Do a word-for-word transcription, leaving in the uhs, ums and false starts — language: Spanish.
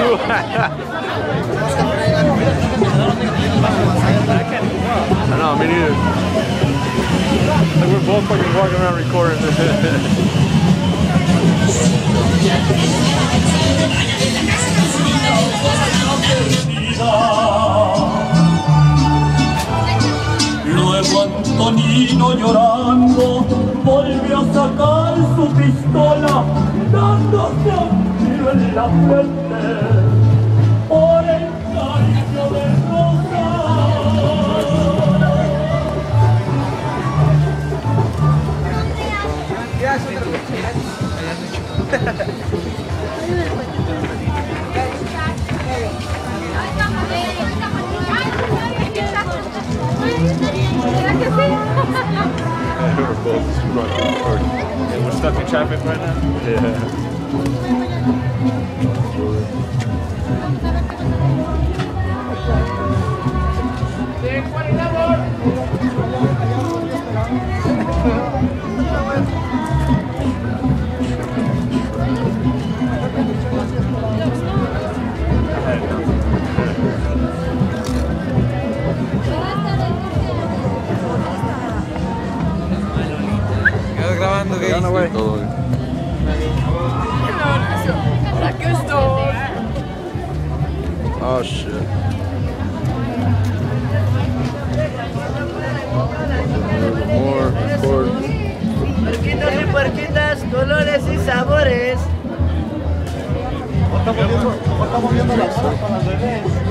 I know, me neither. Like we're both fucking walking around recording. Luego Antonino llorando volvió a sacar su pistola, dándose un tiro en la frente por el calcio de Rosa. We're both running recording. And we're stuck in traffic right now? Yeah. ¿Quedas grabando? ¿Qué Get on the way. Aquí estoy. Oh shit. More record. Puerquitos y puerquitas, colores y sabores. Estamos viendo, estamos viendo las horas para las bebés.